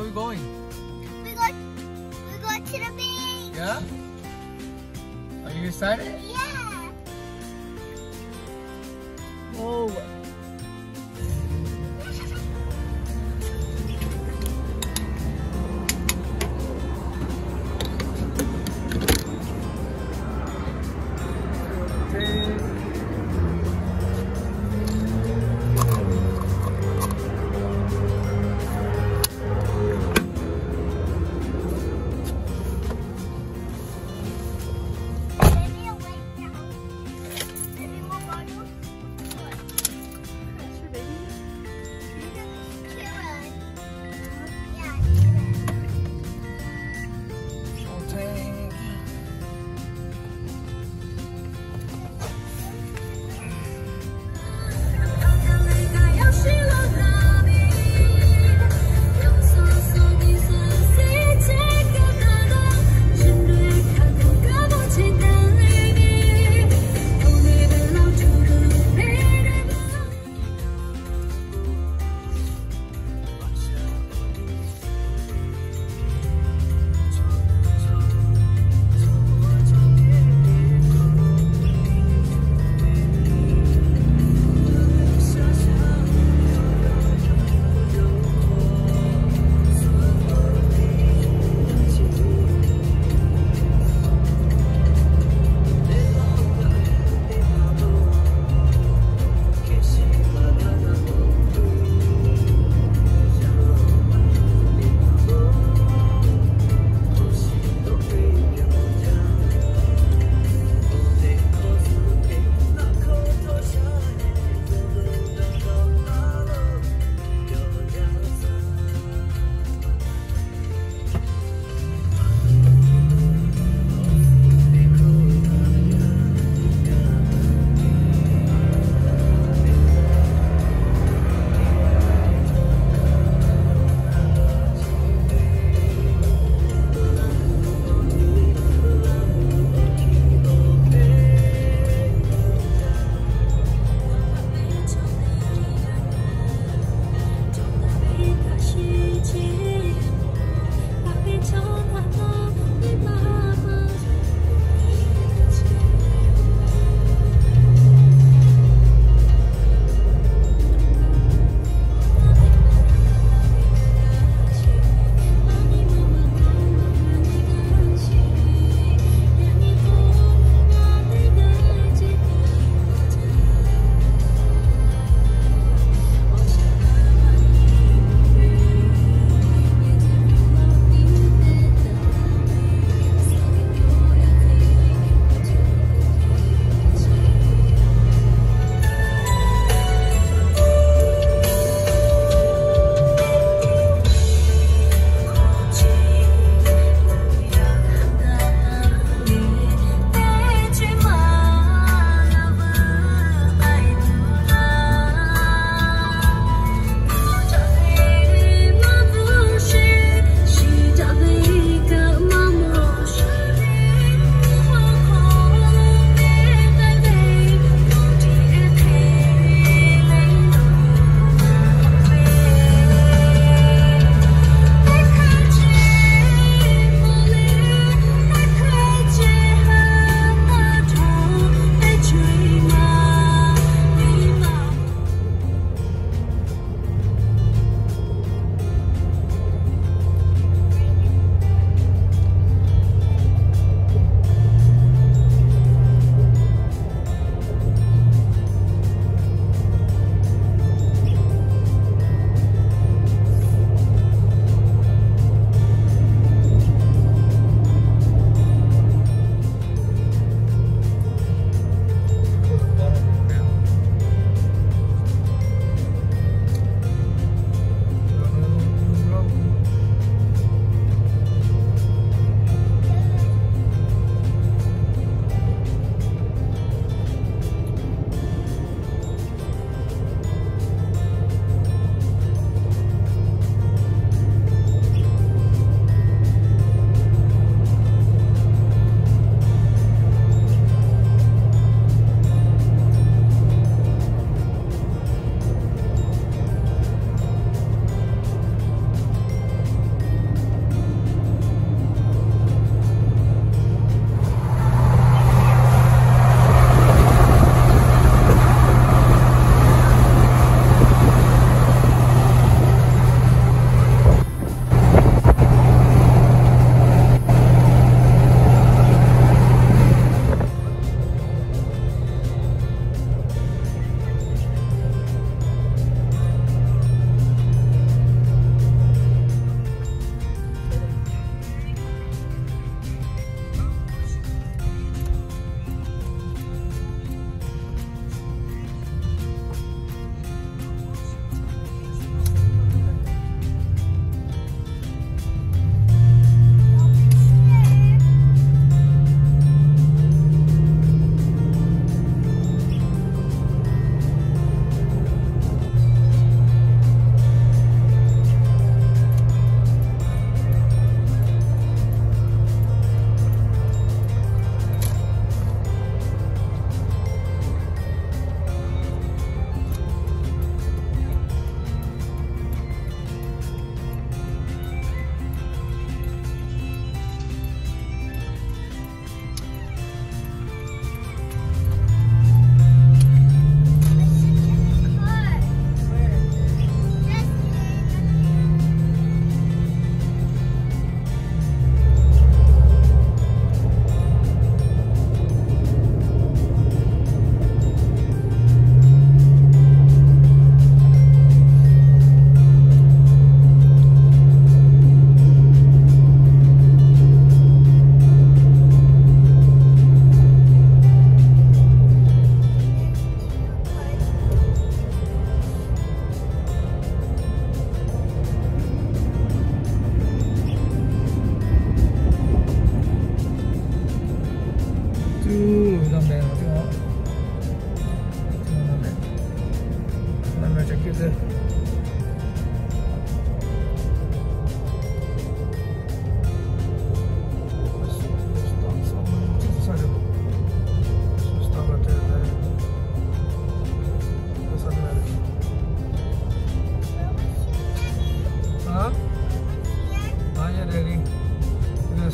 we going? We're going to the beach. Yeah? Are you excited? Yeah. Whoa. Maybe a wait.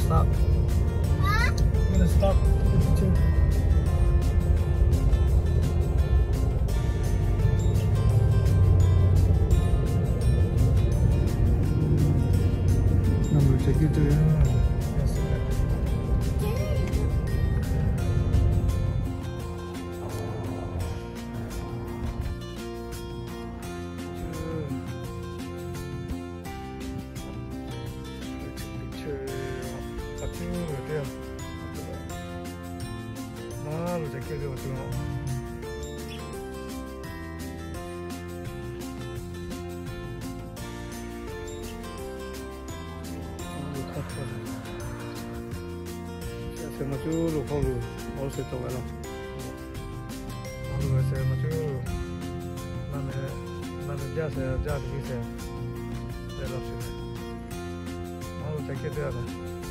stop. Huh? I'm gonna stop the picture. Number check itu ya. Lo check itu tengok. Saya maju lu kalau harus itu kalau. Lalu saya maju. Mana saya jadi bisa. Saya langsung. Lalu check itu ada.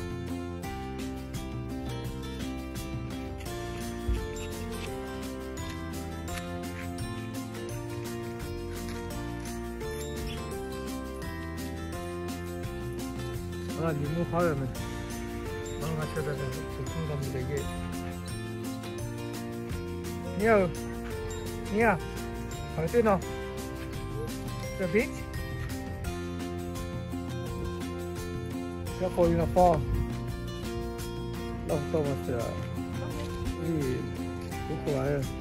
아, 너무 화려네. 너무 같이다가 조금 되게. Nia, ở trên nào? The beach? Careful in the fall. Long Thomas à? Đi, cũng không ai à?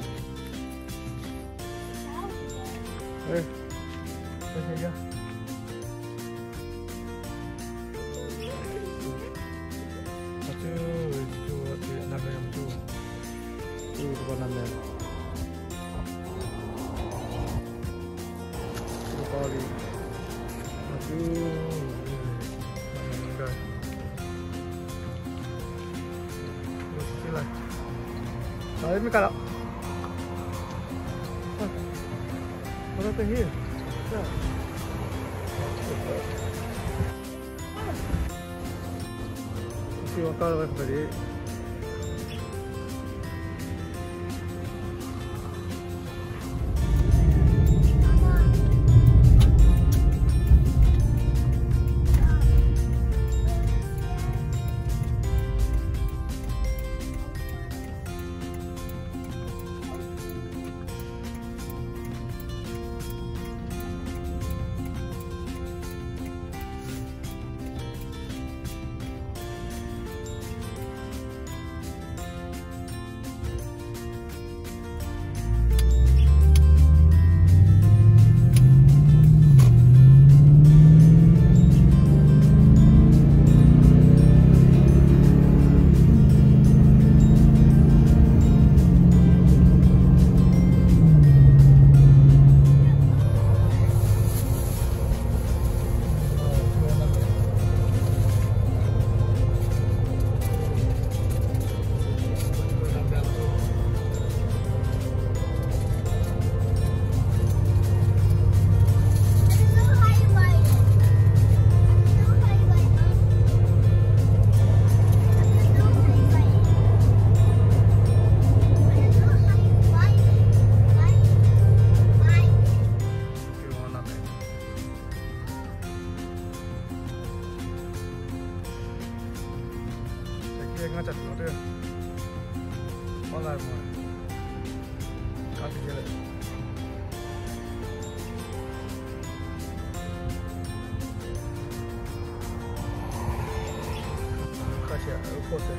Đây, đây chưa? Con năm này to đi mà cứ đây cái này đấy mới cả đó nó tới here chưa to rồi phải đi. ngajak nó đưa có lại mà có gì vậy khai sẽ ở phố sẽ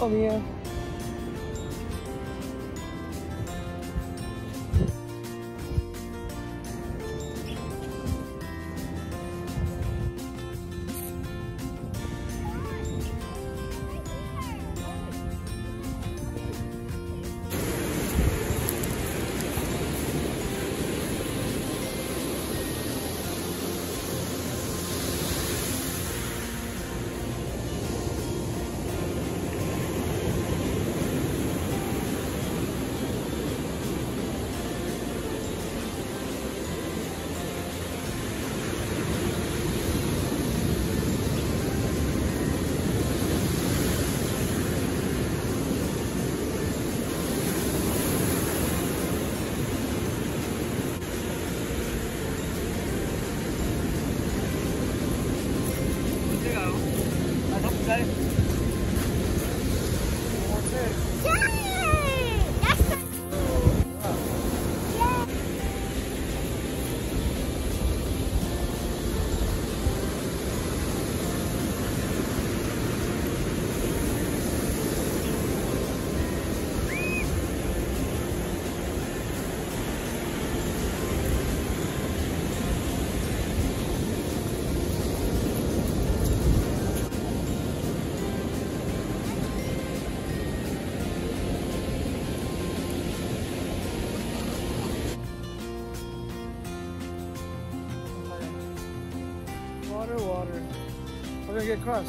后面。Water. We're gonna get across.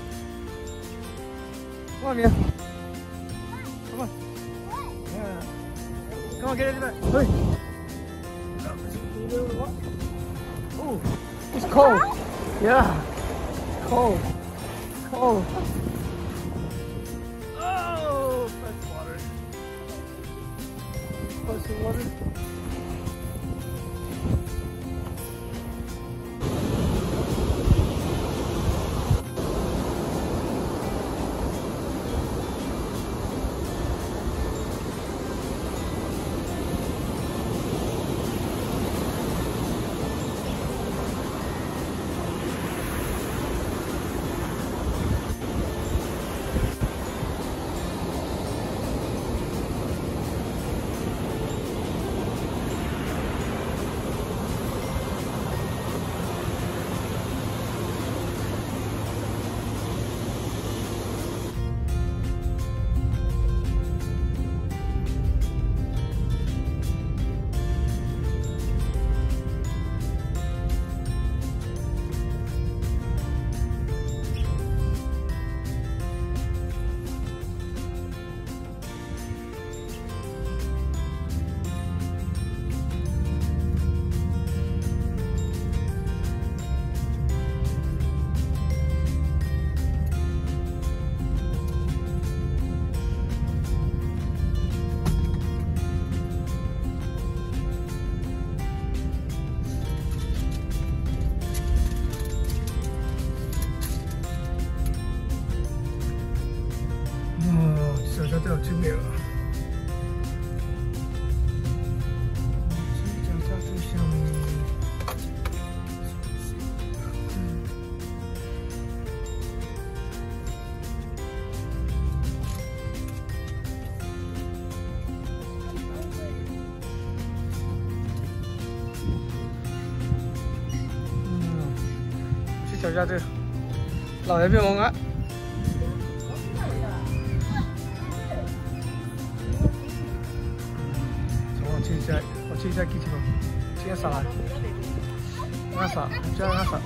Come on, Mia. Come on. Yeah. Come on, get into that. Hey. Oh, it's cold. Yeah. Cold. Oh, fresh water. Fresh water.小家都有经历了。这脚下最下面。去小家这，老爷别忙啊。 我去一下机器吧，接啥来？那啥，这那啥。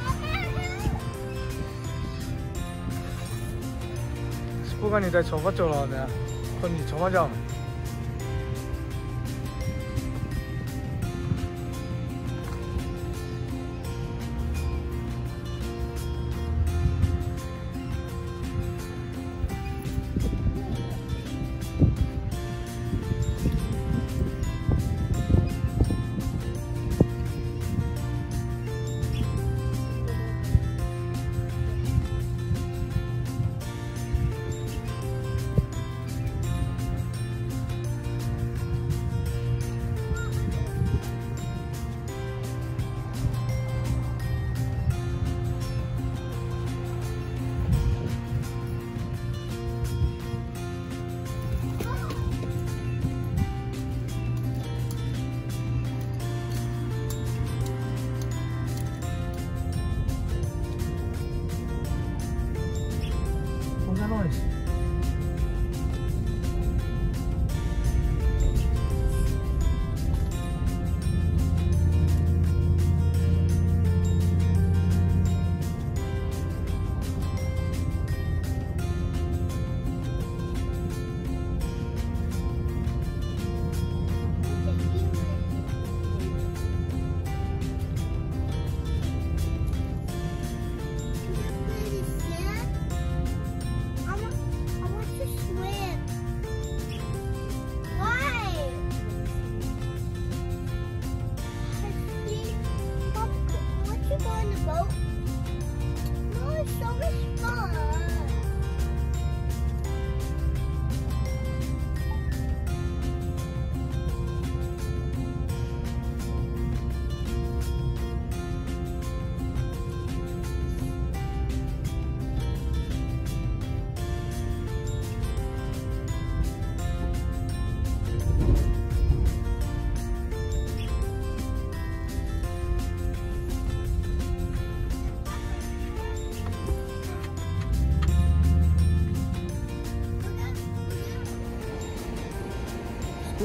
不管你在重复走了呢，或你重复走。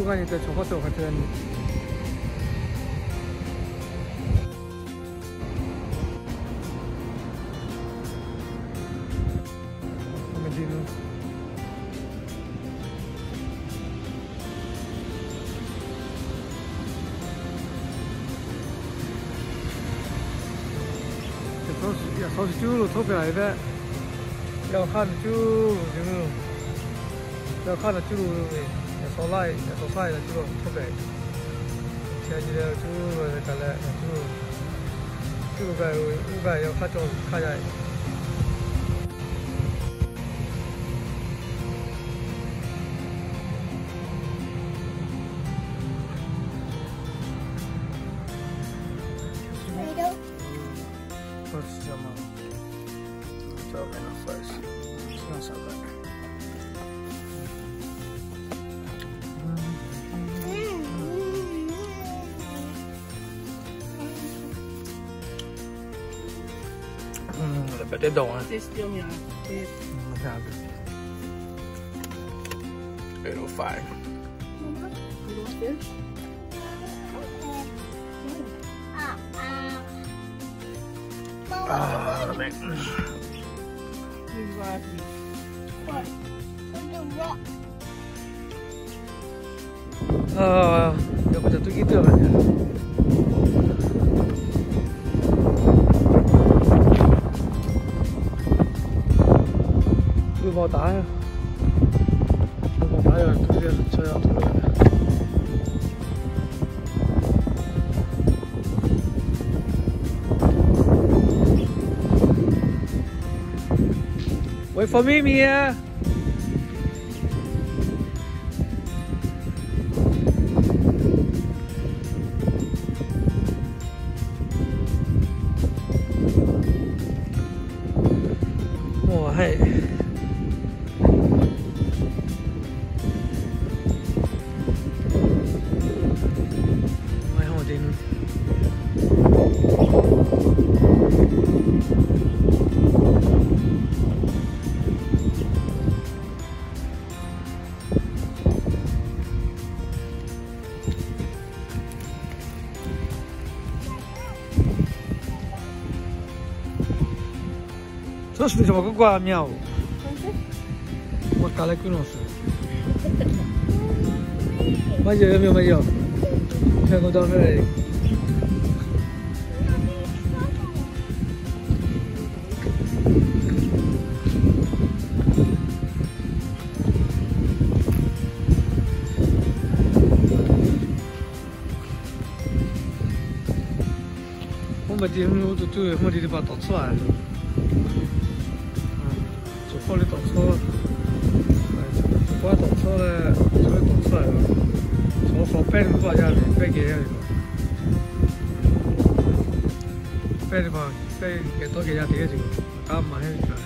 간이 때 저것도 같은 Medina. Sau chú luôn thôi phải vậy, giờ khăn chú những giờ khăn là chú luôn rồi, sau sai là chú luôn thôi vậy, giờ như là chú rồi cả lại chú cái giờ khăn cho khai lại. First sama, coba yang first, senang sangat. Lepas dia dong ah. This still me. Sabe. 805. You want fish? Baik. This is what I do. What? The rock. Dia macam tu kita kan. Tôi vào tái à? Tôi vào tái rồi, tôi đi chơi ở tôi rồi. Wait for me, Mia. Oh, hey. Mai hao din. Terus bisa pakai gua miau. Makan lagi nasi. Maju ya miau maju. Saya kau tahu ni.我们这边都我这里把倒出来了。这里倒车，这块倒车呢，这里倒出来了，从好背的挂下面，背给那个，背的话，背给多给下叠这个，刚买下去了。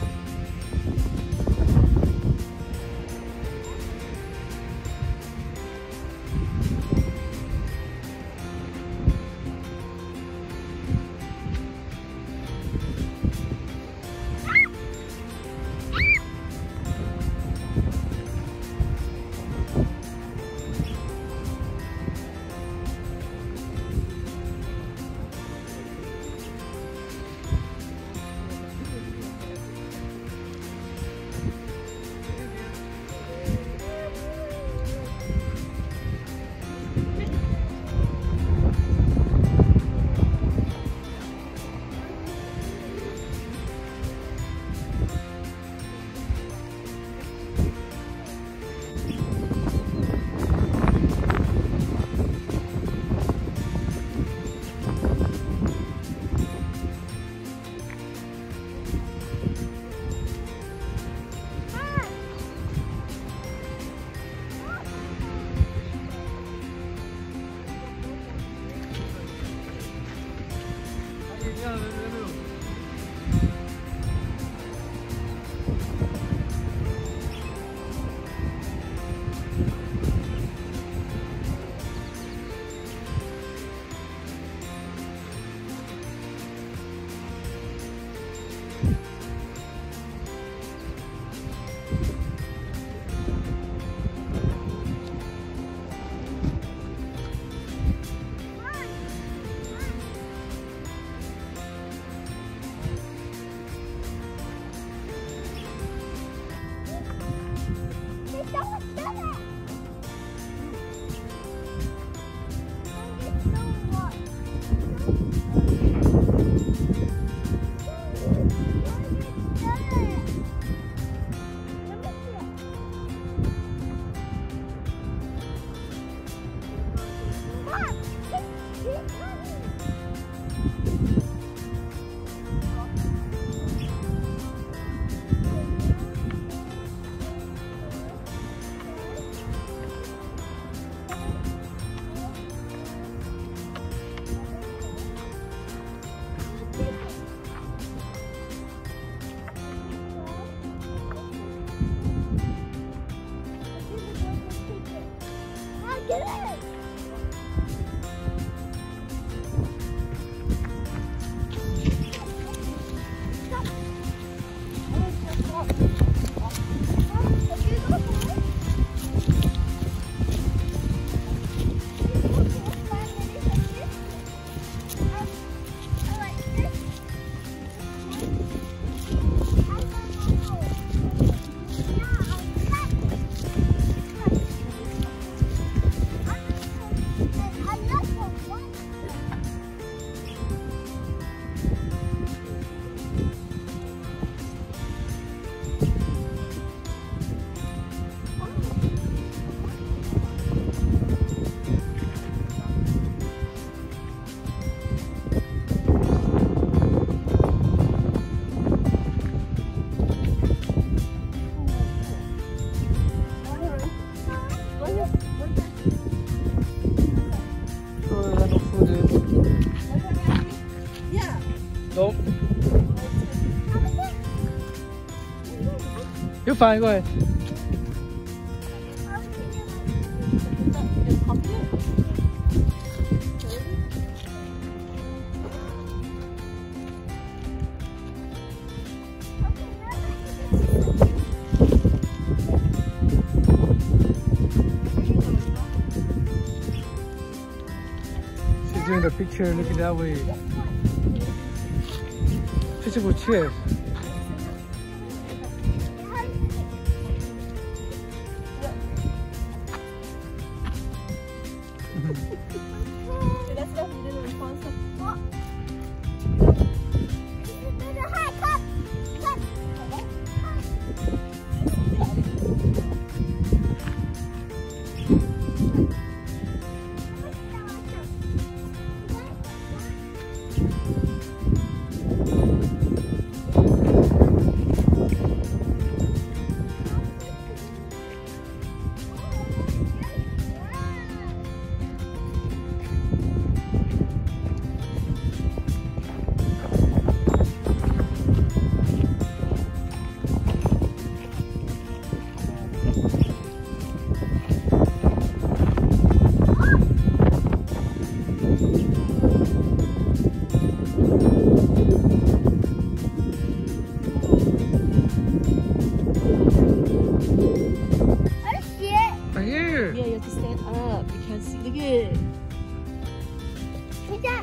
Get it! Nope. You're fine, go ahead. She's doing the picture, looking that way. Picture with chairs. Yeah, you have to stand up. You can't see. Look at it.